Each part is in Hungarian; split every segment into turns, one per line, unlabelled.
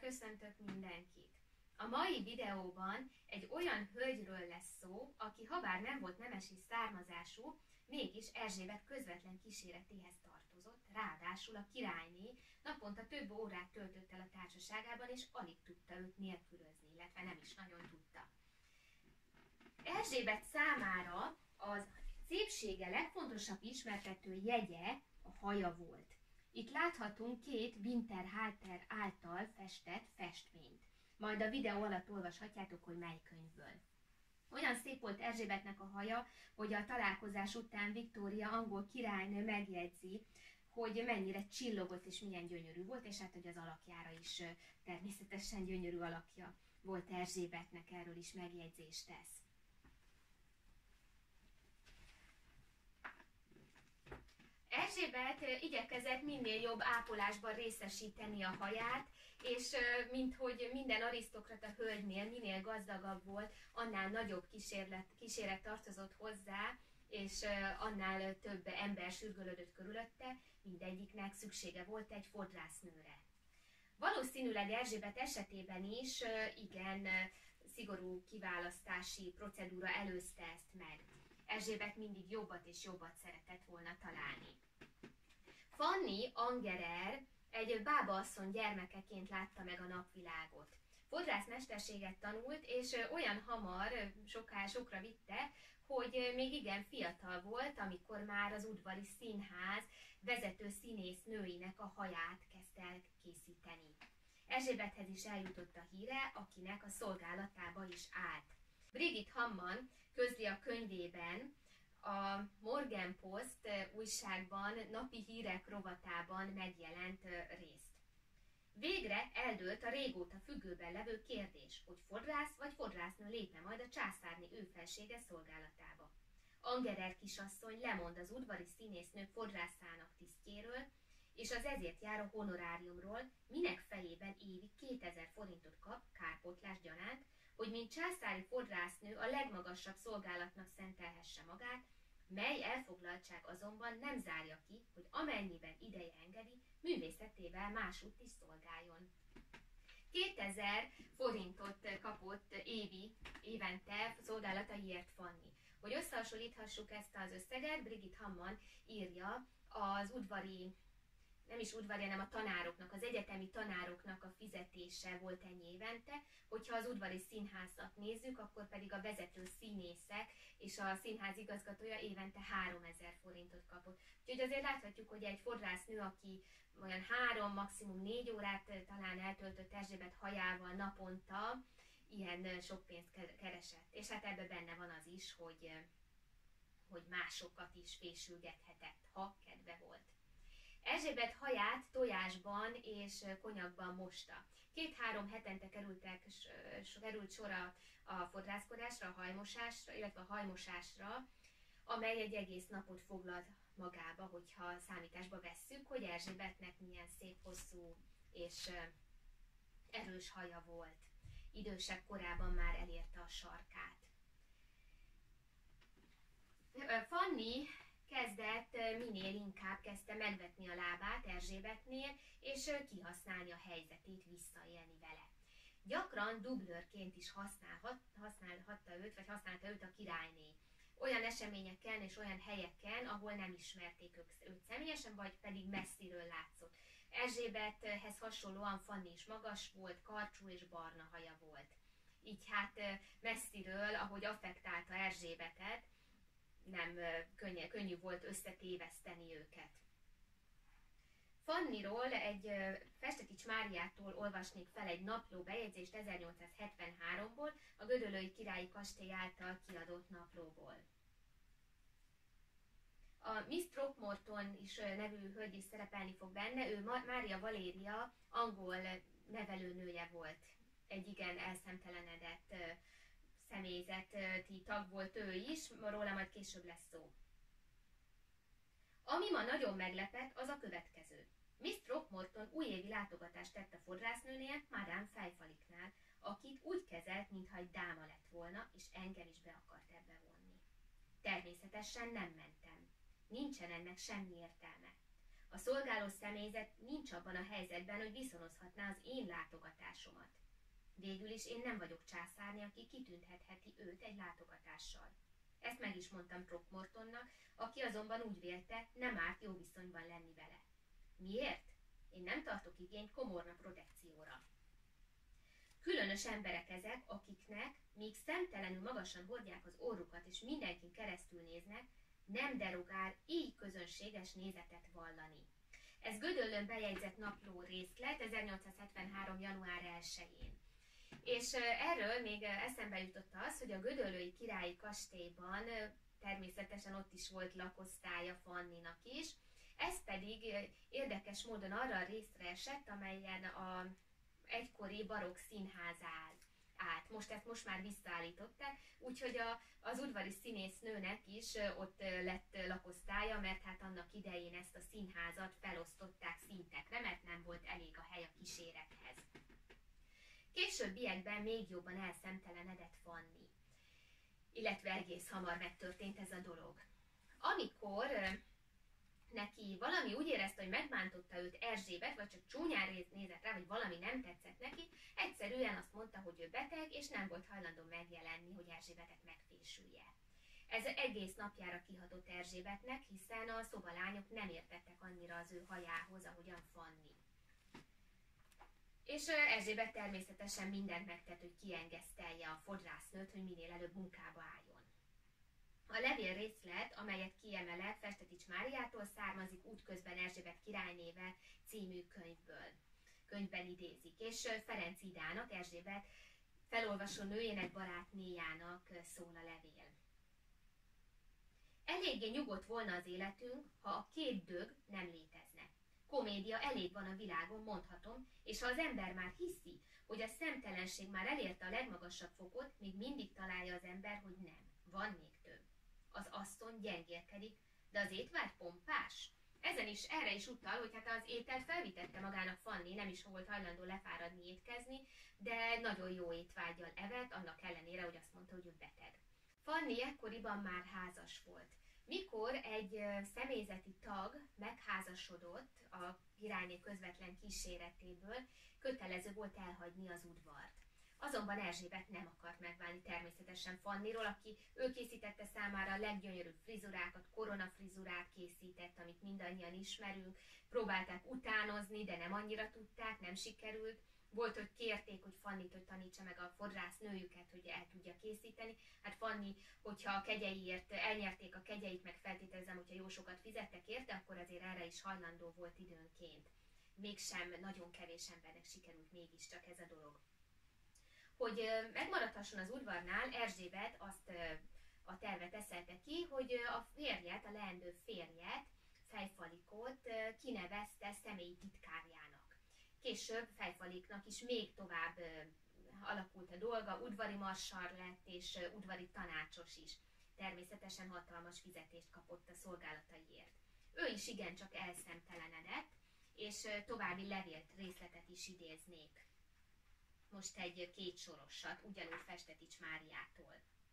köszöntök mindenkit! A mai videóban egy olyan hölgyről lesz szó, aki habár nem volt nemesi származású, mégis Erzsébet közvetlen kíséretéhez tartozott, ráadásul a királyné naponta több órát töltött el a társaságában, és alig tudta őt nélkülözni, illetve nem is nagyon tudta. Erzsébet számára az szépsége legfontosabb ismertető jegye a haja volt. Itt láthatunk két Winterhalter által festett festményt. Majd a videó alatt olvashatjátok, hogy mely könyvből. Olyan szép volt Erzsébetnek a haja, hogy a találkozás után Viktória angol királynő megjegyzi, hogy mennyire csillogott és milyen gyönyörű volt, és hát hogy az alakjára is természetesen gyönyörű alakja volt Erzsébetnek, erről is megjegyzést tesz. Erzsébet igyekezett minél jobb ápolásban részesíteni a haját, és minthogy minden arisztokrata hölgynél minél gazdagabb volt, annál nagyobb kíséret tartozott hozzá, és annál több ember sürgölődött körülötte, mindegyiknek szüksége volt egy fodrásznőre. Valószínűleg Erzsébet esetében is igen szigorú kiválasztási procedúra előzte ezt meg. Erzsébet mindig jobbat és jobbat szeretett volna találni. Fanny Angerer egy bábaasszony gyermekeként látta meg a napvilágot. Fodrászmesterséget tanult, és olyan hamar sokra vitte, hogy még igen fiatal volt, amikor már az udvari színház vezető színész nőinek a haját kezdte el készíteni. Erzsébethez is eljutott a híre, akinek a szolgálatába is állt. Brigitte Hammann közli a könyvében, a Morgenpost újságban napi hírek rovatában megjelent részt. Végre eldőlt a régóta függőben levő kérdés, hogy fodrász vagy fodrásznő lép-e majd a császárné őfelsége szolgálatába. Angerer kisasszony lemond az udvari színésznők fodrászának tisztjéről, és az ezért járó honoráriumról, minek fejében évi 2000 forintot kap kárpótlás gyanánt, hogy mint császári fodrásznő a legmagasabb szolgálatnak szentelhesse magát, mely elfoglaltság azonban nem zárja ki, hogy amennyiben ideje engedi, művészetével másútt is szolgáljon. 2000 forintot kapott évente szolgálataiért Fanny. Hogy összehasonlíthassuk ezt az összeget, Brigitte Hammann írja az udvari, nem is udvari, hanem a tanároknak, az egyetemi tanároknak a fizetése volt ennyi évente, hogyha az udvari színházat nézzük, akkor pedig a vezető színészek és a színház igazgatója évente 3000 forintot kapott. Úgyhogy azért láthatjuk, hogy egy fodrásznő, aki olyan 3, maximum 4 órát talán eltöltött Erzsébet hajával naponta, ilyen sok pénzt keresett. És hát ebben benne van az is, hogy másokat is fésülgethetett, ha kedve volt. Erzsébet haját tojásban és konyakban mosta. 2-3 hetente került sor a fodrászkodásra, a hajmosásra, illetve a hajmosásra, amely egy egész napot foglal magába, hogyha számításba vesszük, hogy Erzsébetnek milyen szép, hosszú és erős haja volt. Idősebb korában már elérte a sarkát. Fanny minél inkább kezdte megvetni a lábát Erzsébetnél, és kihasználni a helyzetét, visszaélni vele. Gyakran dublőrként is használta őt a királyné. Olyan eseményeken és olyan helyeken, ahol nem ismerték őt személyesen, vagy pedig messziről látszott. Erzsébethez hasonlóan Fanny is magas volt, karcsú és barna haja volt. Így hát messziről, ahogy affektálta Erzsébetet, nem könnyű volt összetéveszteni őket. Fannyról egy Festetics Máriától olvasnék fel egy napló bejegyzést 1873-ból, a gödöllői királyi kastély által kiadott naplóból. A Miss Throckmorton is nevű hölgy is szerepelni fog benne, ő Mária Valéria angol nevelőnője volt, egy igen elszemtelenedett személyzeti tag volt ő is, róla majd később lesz szó. Ami ma nagyon meglepett, az a következő. Miss Throckmorton újévi látogatást tett a fodrásznőnél, Madame Fejfaliknál, akit úgy kezelt, mintha egy dáma lett volna, és engem is be akart ebbe vonni. Természetesen nem mentem. Nincsen ennek semmi értelme. A szolgáló személyzet nincs abban a helyzetben, hogy viszonozhatná az én látogatásomat. Végül is én nem vagyok császárné, aki kitüntetheti őt egy látogatással. Ezt meg is mondtam Throckmortonnak, aki azonban úgy vélte, nem árt jó viszonyban lenni vele. Miért? Én nem tartok igényt komorna protekcióra. Különös emberek ezek, akiknek, míg szemtelenül magasan hordják az orrukat és mindenkin keresztül néznek, nem derogál így közönséges nézetet vallani. Ez Gödöllőn bejegyzett napló részlet 1873. január 1-én. És erről még eszembe jutott az, hogy a gödöllői királyi kastélyban természetesen ott is volt lakosztálya Fanninak is, ez pedig érdekes módon arra a részre esett, amelyen a egykori barokk színház állt. Most már visszaállították, úgyhogy az udvari színésznőnek is ott lett lakosztálya, mert hát annak idején ezt a színházat felosztották szintekre, mert nem volt elég a hely a kísérethez. Későbbiekben még jobban elszemtelenedett Fanny, illetve egész hamar megtörtént ez a dolog. Amikor neki valami úgy érezte, hogy megbántotta őt Erzsébet, vagy csak csúnyán nézett rá, vagy valami nem tetszett neki, egyszerűen azt mondta, hogy ő beteg, és nem volt hajlandó megjelenni, hogy Erzsébetet megfésülje. Ez egész napjára kihatott Erzsébetnek, hiszen a szobalányok nem értettek annyira az ő hajához, ahogyan Fanny. És Erzsébet természetesen mindent megtett, hogy kiengesztelje a fodrásznőt, hogy minél előbb munkába álljon. A levél részlet, amelyet kiemelek, Festetics Máriától származik, Útközben Erzsébet királynéve című könyvben idézik, és Ferenc Idának, Erzsébet felolvasó nőjének, barátnéjának szól a levél. Eléggé nyugodt volna az életünk, ha a két dög nem létezne. Komédia elég van a világon, mondhatom, és ha az ember már hiszi, hogy a szemtelenség már elérte a legmagasabb fokot, még mindig találja az ember, hogy nem. Van még több. Az asszony gyengélkedik, de az étvágy pompás. Erre is utal, hogy hát az ételt felvitette magának Fanny, nem is volt hajlandó lefáradni étkezni, de nagyon jó étvággyal evett, annak ellenére, hogy azt mondta, hogy ő beteg. Fanny ekkoriban már házas volt. Mikor egy személyzeti tag megházasodott a királyné közvetlen kíséretéből, kötelező volt elhagyni az udvart. Azonban Erzsébet nem akart megválni természetesen Fannyról, aki ő készítette számára a leggyönyörűbb frizurákat, koronafrizurát készített, amit mindannyian ismerünk. Próbálták utánozni, de nem annyira tudták, nem sikerült. Volt, hogy kérték, hogy Fannyt, hogy tanítsa meg a fodrász nőjüket, hogy el tudja készíteni. Hát Fanny, hogyha a kegyeiért elnyerték a kegyeit, meg feltételezem, hogyha jó sokat fizettek érte, akkor azért erre is hajlandó volt időnként. Mégsem nagyon kevés embernek sikerült mégiscsak ez a dolog. Hogy megmaradhasson az udvarnál, Erzsébet azt a tervet eszelte ki, hogy a férjet, a leendő férjet, Fejfalikot kinevezte személyi titkárjának. Később Fejfaliknak is még tovább alakult a dolga, udvari marsar lett és udvari tanácsos is. Természetesen hatalmas fizetést kapott a szolgálataiért. Ő is igencsak elszemtelenedett, és további levélt részletet is idéznék. Most egy kétsorosat, ugyanúgy Festetics Máriától.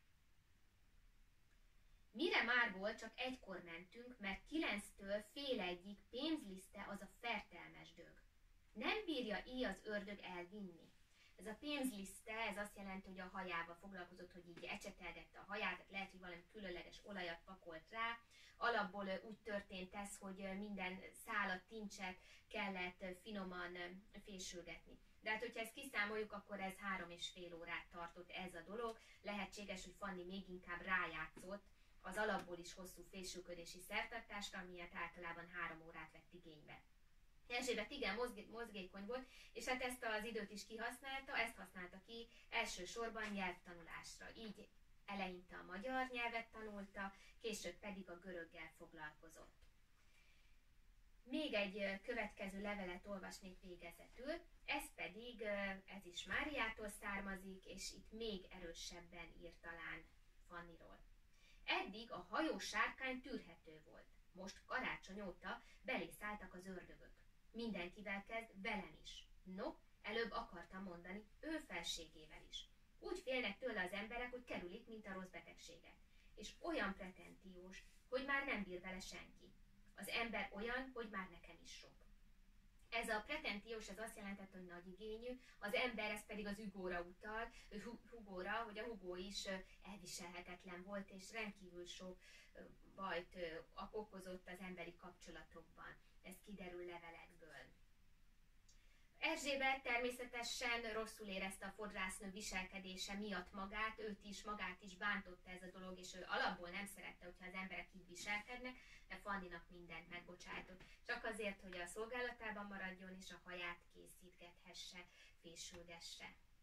Mire márból csak egykor mentünk, mert 9-től fél egyig pénzliszte az a fertelmes dög. Nem bírja így az ördög elvinni. Ez a pénzliszte, ez azt jelenti, hogy a hajával foglalkozott, hogy így ecsetelgette a haját, tehát lehet, hogy valami különleges olajat pakolt rá. Alapból úgy történt ez, hogy minden szálat, tincset kellett finoman fésülgetni. De hát, hogyha ezt kiszámoljuk, akkor ez 3,5 órát tartott ez a dolog. Lehetséges, hogy Fanny még inkább rájátszott az alapból is hosszú fésülködési szertartásra, miatt általában 3 órát vett igénybe. Erzsébet igen mozgékony volt, és hát ezt az időt is kihasználta, ezt használta ki elsősorban nyelvtanulásra. Így eleinte a magyar nyelvet tanulta, később pedig a göröggel foglalkozott. Még egy következő levelet olvasnék végezetül, ez is Máriától származik, és itt még erősebben ír talán Fannyról. Eddig a hajó sárkány tűrhető volt, most karácsony óta belé szálltak az ördögök. Mindenkivel kezd, velem is. No, előbb akartam mondani, ő felségével is. Úgy félnek tőle az emberek, hogy kerülik, mint a rossz betegséget. És olyan pretentíós, hogy már nem bír vele senki. Az ember olyan, hogy már nekem is sok. Ez a pretentiós, ez azt jelentett, hogy nagy igényű, az ember, ez pedig az Hugóra utal, Hugóra, hogy a Hugo is elviselhetetlen volt, és rendkívül sok bajt okozott az emberi kapcsolatokban. Ez kiderül levelekből. Erzsébet természetesen rosszul érezte a fodrásznő viselkedése miatt magát is bántotta ez a dolog, és ő alapból nem szerette, hogyha az emberek így viselkednek, de Fanninak mindent megbocsájtott. Csak azért, hogy a szolgálatában maradjon, és a haját készítgethesse, fésülgesse.